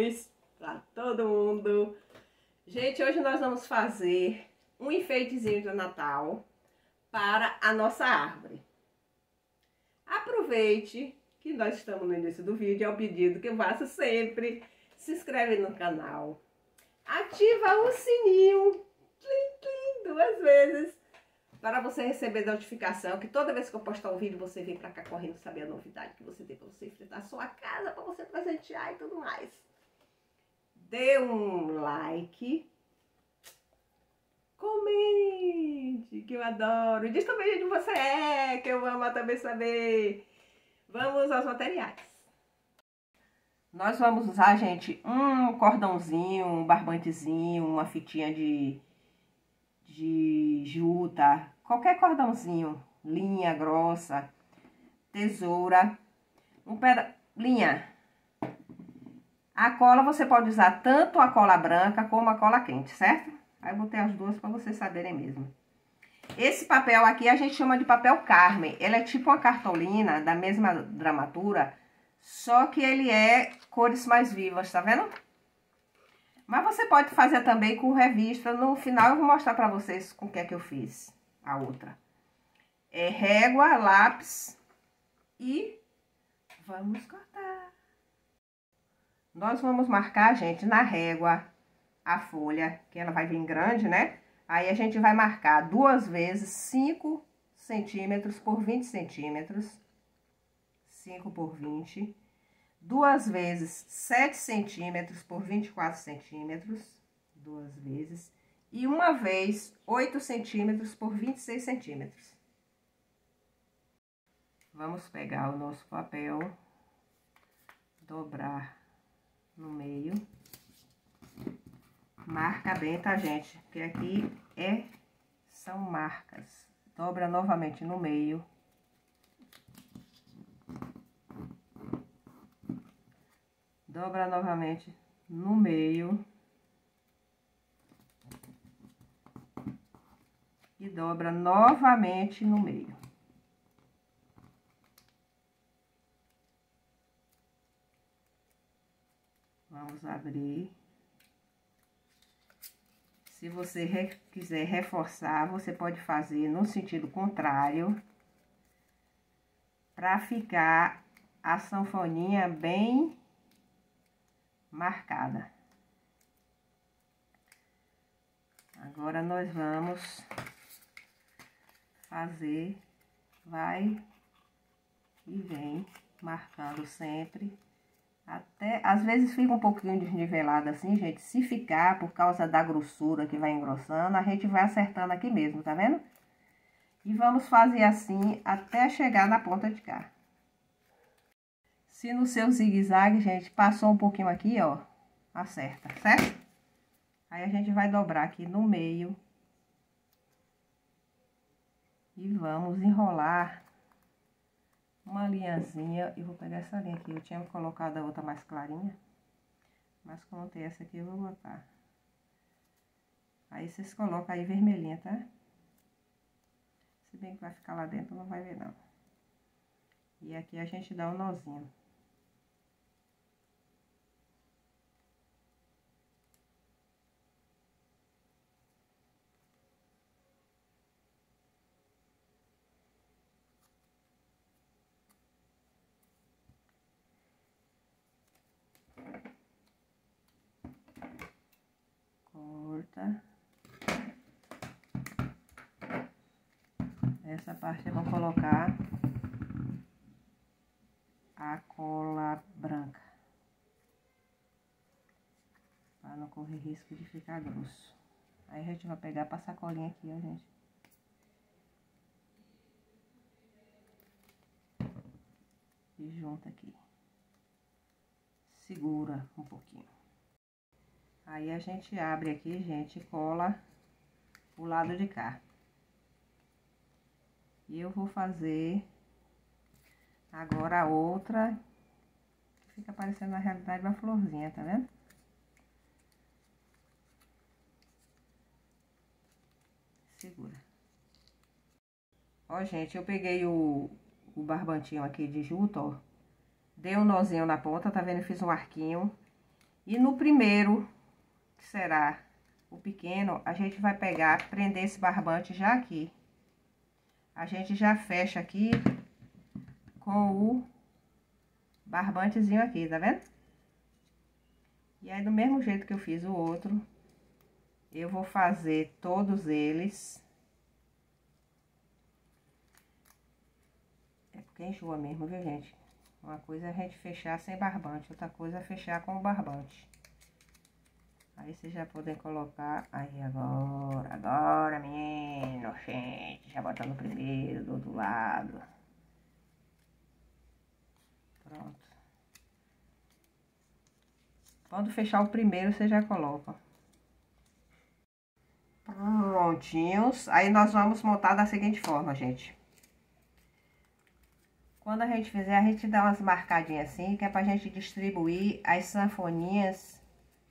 luz para todo mundo. Gente, hoje nós vamos fazer um enfeitezinho de Natal para a nossa árvore. Aproveite que nós estamos no início do vídeo, é o pedido que eu faço sempre. Se inscreve no canal, ativa o sininho, tlim, tlim, 2 vezes, para você receber notificação, que toda vez que eu postar um vídeo, você vem pra cá correndo saber a novidade que você tem pra você enfrentar a sua casa, pra você presentear e tudo mais. Dê um like, comente, que eu adoro. Diz também de você que eu amo também saber. Vamos aos materiais. Nós vamos usar, gente, um cordãozinho, um barbantezinho, uma fitinha de juta, qualquer cordãozinho, linha grossa, tesoura, linha. A cola você pode usar tanto a cola branca como a cola quente, certo? Aí eu botei as duas para vocês saberem mesmo. Esse papel aqui a gente chama de papel Carmen. Ele é tipo uma cartolina da mesma gramatura, só que ele é cores mais vivas, tá vendo? Mas você pode fazer também com revista. No final eu vou mostrar pra vocês com o que é que eu fiz a outra. É régua, lápis e vamos cortar. Nós vamos marcar, gente, na régua a folha, que ela vai vir grande, né? Aí a gente vai marcar 2 vezes 5 centímetros por 20 centímetros. 5 por 20. 2 vezes 7 centímetros por 24 centímetros. 2 vezes. E uma vez 8 centímetros por 26 centímetros. Vamos pegar o nosso papel, dobrar no meio. Marca bem, tá, gente? Porque aqui são marcas. Dobra novamente no meio. Dobra novamente no meio. E dobra novamente no meio. Vamos abrir. Se você quiser reforçar, você pode fazer no sentido contrário, para ficar a sanfoninha bem marcada. Agora nós vamos fazer, vai e vem, marcando sempre. Até, às vezes fica um pouquinho desnivelado assim, gente. Se ficar, por causa da grossura que vai engrossando, a gente vai acertando aqui mesmo, tá vendo? E vamos fazer assim até chegar na ponta de cá. Se no seu zigue-zague, gente, passou um pouquinho aqui, ó, acerta, certo? Aí a gente vai dobrar aqui no meio. E vamos enrolar uma linhazinha. Eu vou pegar essa linha aqui. Eu tinha colocado a outra mais clarinha, mas como tem essa aqui, eu vou botar. Aí vocês colocam aí vermelhinha, tá? Se bem que vai ficar lá dentro, não vai ver não. E aqui a gente dá um nozinho. Corta. Essa parte eu vou colocar a cola branca, para não correr risco de ficar grosso. Aí a gente vai pegar, passar a colinha aqui, ó, gente. E junta aqui. Segura um pouquinho. Aí a gente abre aqui, gente, e cola o lado de cá. E eu vou fazer agora a outra, que fica parecendo na realidade uma florzinha, tá vendo? Segura. Ó, gente, eu peguei o barbantinho aqui de juta, ó. Dei um nozinho na ponta, tá vendo? Eu fiz um arquinho. E no primeiro, que será o pequeno, a gente vai pegar, prender esse barbante já aqui. A gente já fecha aqui com o barbantezinho aqui, tá vendo? E aí, do mesmo jeito que eu fiz o outro, eu vou fazer todos eles. É porque enjoa mesmo, viu, gente? Uma coisa é a gente fechar sem barbante, outra coisa é fechar com o barbante. Aí vocês já podem colocar aí agora, menino, gente, já botando o primeiro do outro lado. Pronto. Quando fechar o primeiro, você já coloca. Prontinhos. Aí nós vamos montar da seguinte forma, gente. Quando a gente fizer, a gente dá umas marcadinhas assim, que é pra gente distribuir as sanfoninhas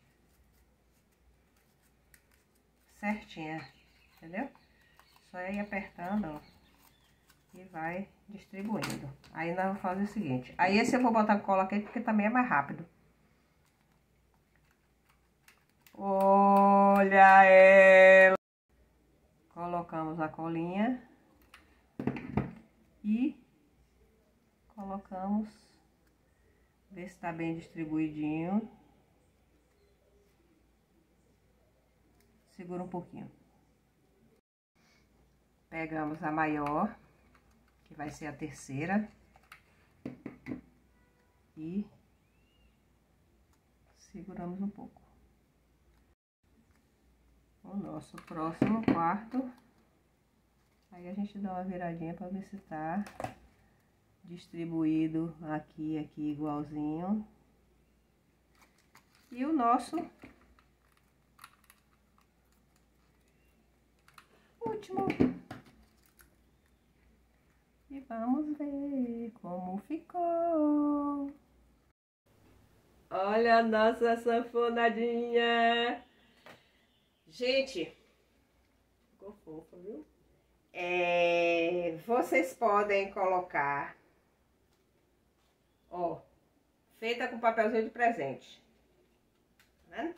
certinha, entendeu? Só ir apertando, ó, e vai distribuindo. Aí nós vamos fazer o seguinte. Aí esse eu vou botar cola quente porque também é mais rápido. Olha ela! Colocamos a colinha e colocamos, ver se tá bem distribuidinho. Segura um pouquinho. Pegamos a maior, que vai ser a terceira, e seguramos um pouco. O nosso próximo quarto, aí a gente dá uma viradinha para ver se tá distribuído aqui igualzinho. E o nosso último. E vamos ver como ficou. Olha a nossa sanfonadinha. Gente, ficou fofa, viu? Vocês podem colocar, ó, feita com papelzinho de presente. Tá vendo?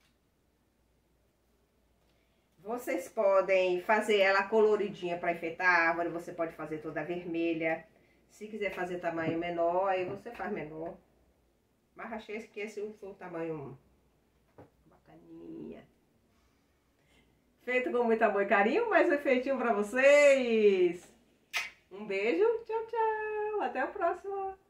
Vocês podem fazer ela coloridinha para enfeitar a árvore, você pode fazer toda vermelha. Se quiser fazer tamanho menor, aí você faz menor. Mas achei que esse foi o tamanho bacaninha. Feito com muito amor e carinho, mais um efeitinho para vocês. Um beijo, tchau, tchau. Até a próxima.